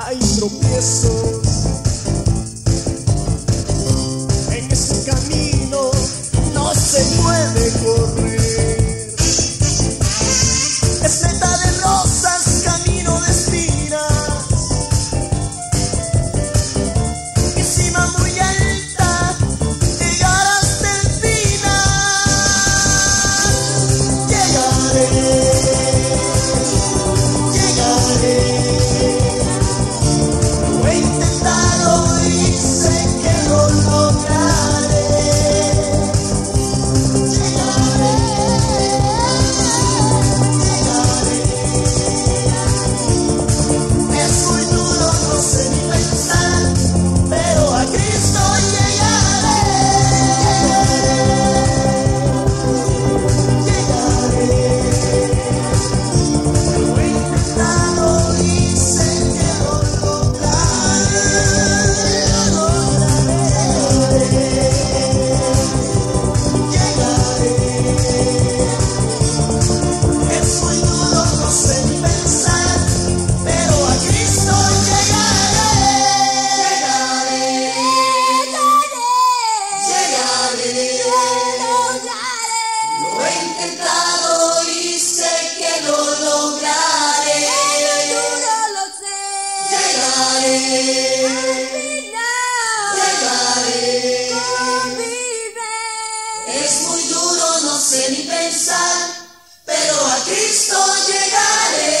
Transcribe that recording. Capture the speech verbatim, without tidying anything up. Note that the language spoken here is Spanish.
hay tropiezos en ese camino, no se puede correr. Es meta de rosas, camino de espinas, y cima muy alta, llegar hasta el final. Llegaré, llegaré. Lo he intentado y sé que lo lograré. Llegaré, llegaré. Es muy duro, no sé ni pensar, pero a Cristo llegaré. Llegaré. Lo he intentado y sé que lo lograré. Lo lograré. Llegaré. Es muy duro, no sé ni pensar, pero a Cristo llegaré. Llegaré. Lo he intentado y sé que lo lograré. Llegaré. Llegaré. Es muy duro, no sé ni pensar, pero a Cristo llegaré.